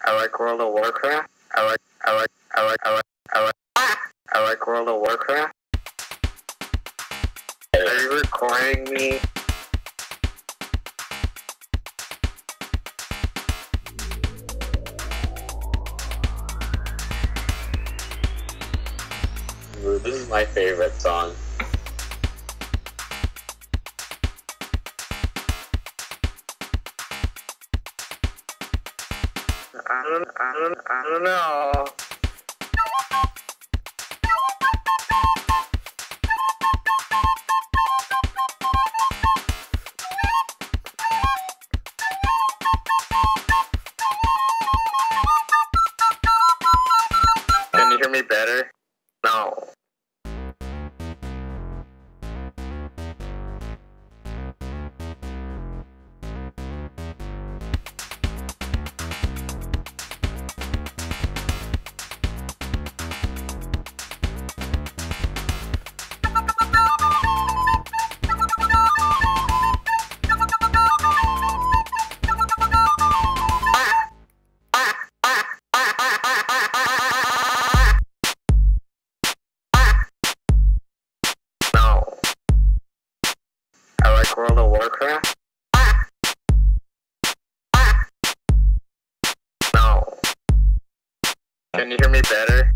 I like World of Warcraft. I like World of Warcraft. Are you recording me? This is my favorite song. I don't know. Can you hear me better? No. I like World of Warcraft. No. Can you hear me better?